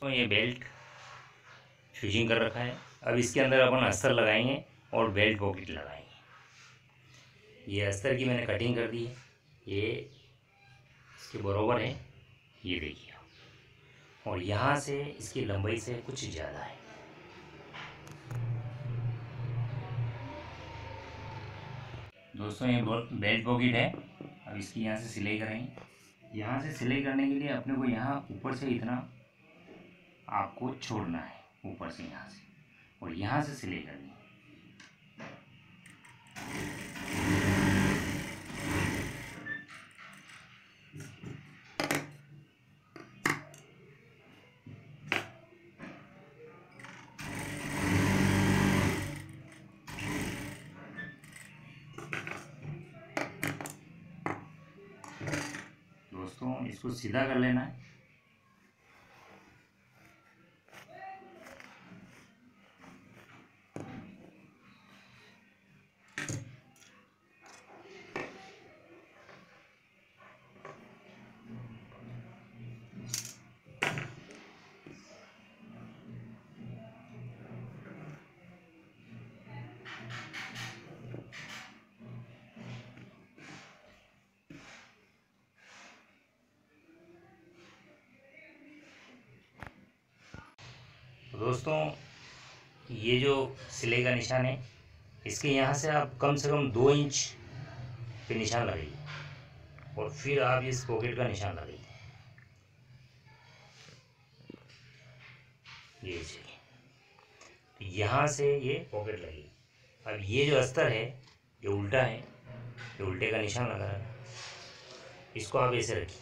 तो ये belt fitting कर रखा है। अब इसके अंदर अपन अस्तर लगाएंगे और बेल्ट पॉकेट लगाएंगे। ये अस्तर की मैंने कटिंग कर दी है, ये इसके बराबर है, ये देखिए। और यहाँ से इसकी लंबाई से कुछ ज़्यादा है। दोस्तों ये बेल्ट पॉकेट है। अब इसकी यहाँ से सिलाई करेंगे। यहाँ से सिलाई करने के लिए अपने को यहाँ ऊपर से इतना आपको छोड़ना है, ऊपर से यहाँ से, और यहाँ से सिलाई करनी है। दोस्तों इसको सीधा कर लेना है। दोस्तों ये जो सिलाई का निशान है, इसके यहाँ से आप कम से कम 2 इंच पे निशान लगाइए और फिर आप इस पॉकेट का निशान लगाइए। ये चलिए, यहाँ से ये पॉकेट लगी। अब ये जो अस्तर है ये उल्टा है, ये उल्टे का निशान लगा है। इसको आप ऐसे रखिए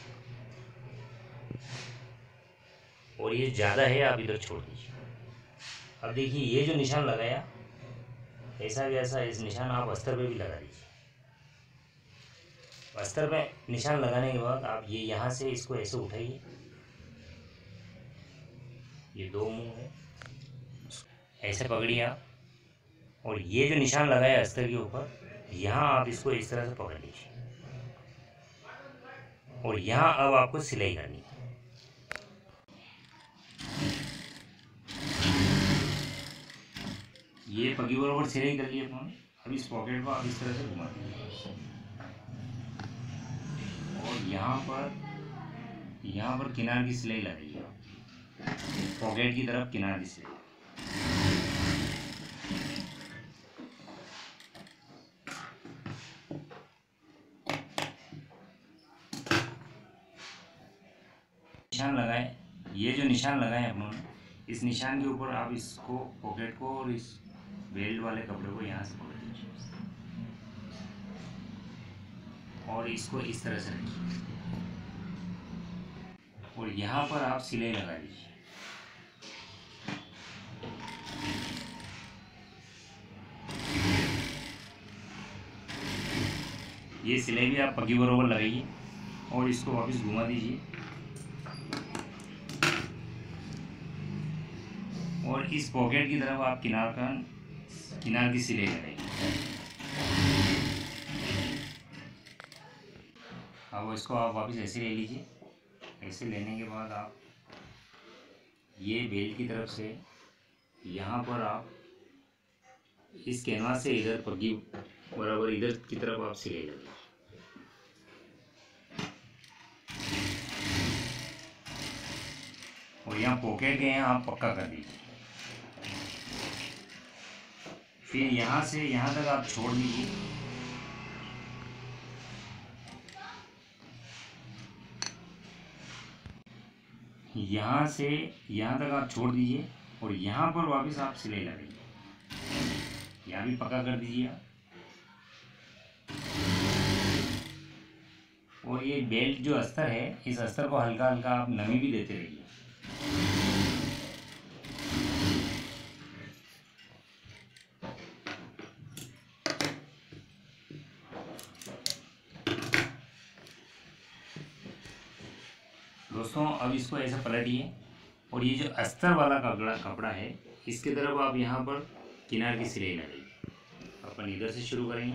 और ये ज़्यादा है, आप इधर छोड़ दीजिए। अब देखिए ये जो निशान लगाया, ऐसा वैसा इस निशान आप अस्तर पे भी लगा दीजिए। अस्तर पे निशान लगाने के बाद आप ये यहाँ से इसको ऐसे उठाइए, ये 2 मुंह है, ऐसे पकड़िए आप, और ये जो निशान लगाया अस्तर के ऊपर, यहाँ आप इसको इस तरह से पकड़ लीजिए और यहाँ अब आपको सिलाई करनी है। ये पगी बराबर सिलाई कर ली अपने। अब इस पॉकेट को आप इस तरह से घुमा दीजिए और यहाँ पर किनार की सिलाई लगाइए, पॉकेट की तरफ किनार की सिलाई। निशान लगाए, ये जो निशान लगाए अपनों ने, इस निशान के ऊपर आप इसको पॉकेट को और इस बेल्ट वाले कपड़े को यहाँ से पकड़ लीजिए और इसको इस तरह से रखिए और यहाँ पर आप सिलाई लगा दीजिए। ये सिलाई भी आप पगी बराबर लगाइए और इसको वापस घुमा दीजिए और इस पॉकेट की तरफ आप किनार की सिलाई लगाइए। अब इसको आप वापस ऐसे ले लीजिए। ऐसे लेने के बाद आप ये बेल्ट की तरफ से यहाँ पर आप इस कैनवास से इधर पग्गी बराबर इधर की तरफ आप सिलाई लगाइए और यहाँ पॉकेट के यहाँ आप पक्का कर दीजिए। फिर यहाँ से यहाँ तक आप छोड़ दीजिए। यहाँ से यहाँ तक आप छोड़ दीजिए और यहाँ पर वापस आप सिलाई लगाइए। यहाँ भी पक्का कर दीजिए आप। और ये बेल्ट जो अस्तर है, इस अस्तर को हल्का हल्का आप नमी भी देते रहिए। दोस्तों अब इसको ऐसा पलटिए और ये जो अस्तर वाला कपड़ा है, इसके तरफ आप यहाँ पर किनार की सिलाई लगाइए। अपन इधर से शुरू करेंगे।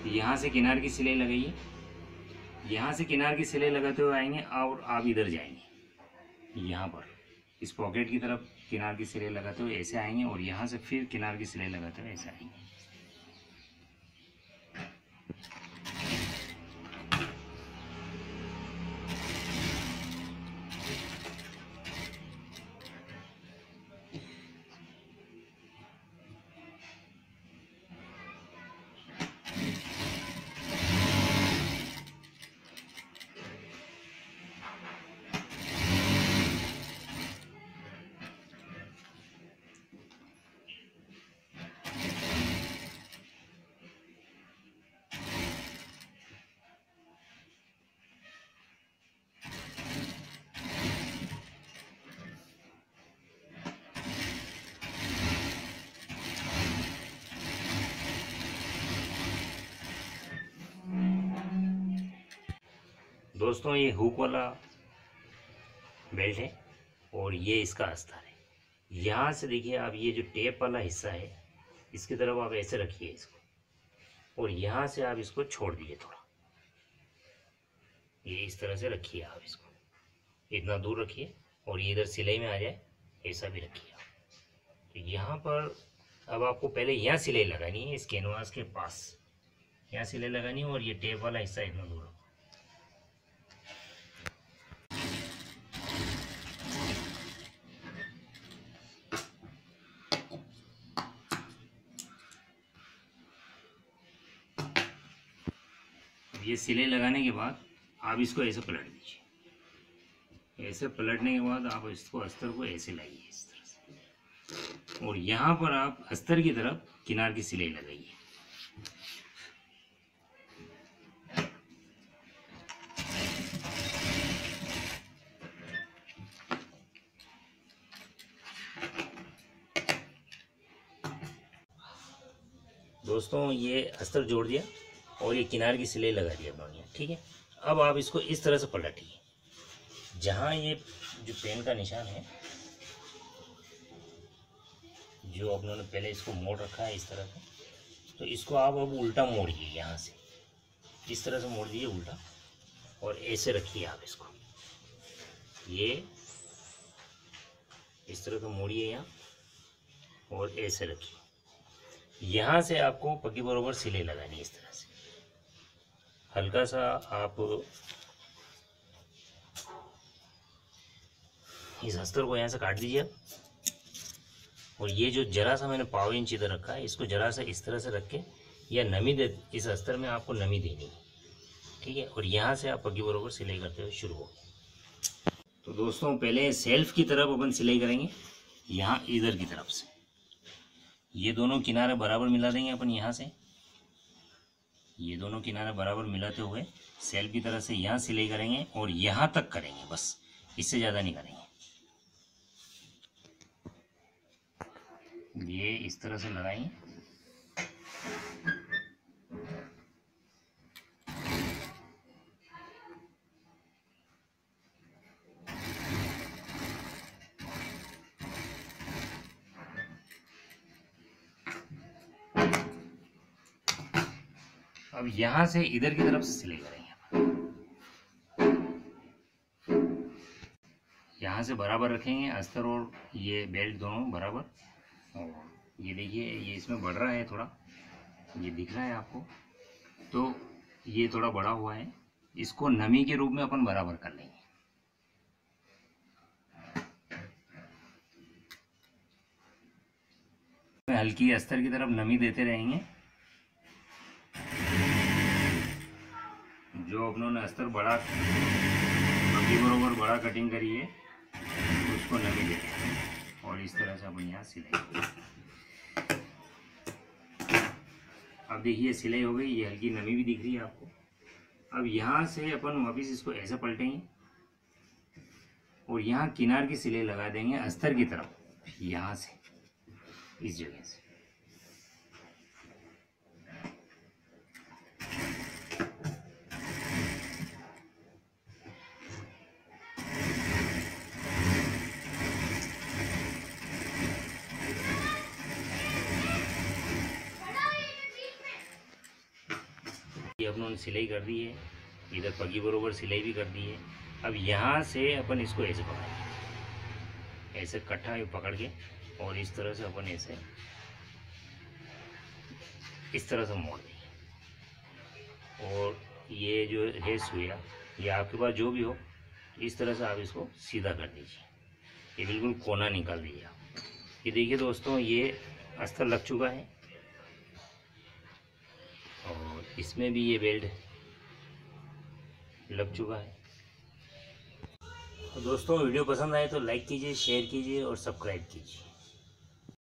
यहाँ से किनार की सिलाई लगाइए, यहाँ से किनार की सिलाई लगाते हुए आएंगे और आप इधर जाएंगे, यहाँ पर इस पॉकेट की तरफ किनार की सिलाई लगाते हुए ऐसे आएंगे और यहाँ से फिर किनार की सिलाई लगाते हुए ऐसे आएंगे। दोस्तों ये हुक वाला बेल्ट है और ये इसका अस्तर है। यहाँ से देखिए आप, ये जो टेप वाला हिस्सा है इसकी तरफ आप ऐसे रखिए इसको, और यहाँ से आप इसको छोड़ दीजिए थोड़ा, ये इस तरह से रखिए आप इसको, इतना दूर रखिए और ये इधर सिलाई में आ जाए ऐसा भी रखिए आप। तो यहाँ पर अब आपको पहले यहाँ सिलाई लगानी है, इस कैनवास के पास यहाँ सिलाई लगानी है और ये टेप वाला हिस्सा इतना दूर रखो। ये सिलाई लगाने के बाद आप इसको ऐसे पलट दीजिए, ऐसे पलटने के बाद आप इसको अस्तर को ऐसे लाइए इस तरह से, और यहाँ पर आप अस्तर की तरफ किनार की सिलाई लगाइए। दोस्तों ये अस्तर जोड़ दिया और ये किनार की सिलाई लगा दिया बढ़िया, ठीक है। अब आप इसको इस तरह से पलटिए, जहाँ ये जो पेन का निशान है, जो अपनों ने पहले इसको मोड़ रखा है इस तरह से, तो इसको आप अब उल्टा मोड़िए, यहाँ से इस तरह से मोड़ दीजिए उल्टा और ऐसे रखिए आप इसको, ये इस तरह से मोड़िए यहाँ और ऐसे रखिए। यहाँ से आपको पक्की बराबर सिलाई लगानी है इस तरह से, हल्का सा आप इस अस्तर को यहाँ से काट दीजिए और ये जो जरा सा मैंने पाव इंच इधर रखा है इसको जरा सा इस तरह से रख के या नमी दे, इस अस्तर में आपको नमी देनी है, ठीक है। और यहाँ से आप पक्की बराबर सिलाई करते हुए शुरू हो। तो दोस्तों पहले सेल्फ की तरफ अपन सिलाई करेंगे, यहाँ इधर की तरफ से ये दोनों किनारे बराबर मिला देंगे अपन, यहाँ से ये दोनों किनारे बराबर मिलाते हुए सेल्फ की तरफ से यहाँ सिलाई करेंगे और यहाँ तक करेंगे, बस इससे ज़्यादा नहीं करेंगे। ये इस तरह से लगाएंगे, अब यहाँ से इधर की तरफ से सिलाई करेंगे। यहाँ से बराबर रखेंगे अस्तर और ये बेल्ट दोनों बराबर, और ये देखिए ये इसमें बढ़ रहा है थोड़ा, ये दिख रहा है आपको, तो ये थोड़ा बड़ा हुआ है, इसको नमी के रूप में अपन बराबर कर लेंगे। हल्की अस्तर की तरफ नमी देते रहेंगे, जो अपनों ने अस्तर बड़ा पक्की बराबर बड़ा कटिंग करी है उसको नमी देते हैं और इस तरह से अपन यहाँ सिलाई। अब देखिए सिलाई हो गई, ये हल्की नमी भी दिख रही है आपको। अब यहाँ से अपन वापस इसको ऐसे पलटेंगे और यहाँ किनार की सिलाई लगा देंगे अस्तर की तरफ, यहाँ से इस जगह से। ये अपनों सिलाई कर दी है, इधर पगी बरोबर सिलाई भी कर दी है। अब यहाँ से अपन इसको ऐसे पकड़ेंगे, ऐसे कट्ठा पकड़ के और इस तरह से अपन ऐसे इस तरह से मोड़ देंगे। और ये जो है सुइया, ये आपके पास जो भी हो, इस तरह से आप इसको सीधा कर दीजिए। ये बिल्कुल कोना निकाल दीजिए आप। ये देखिए दोस्तों, ये अस्तर लग चुका है और इसमें भी ये बेल्ट लग चुका है। तो दोस्तों वीडियो पसंद आए तो लाइक कीजिए, शेयर कीजिए और सब्सक्राइब कीजिए।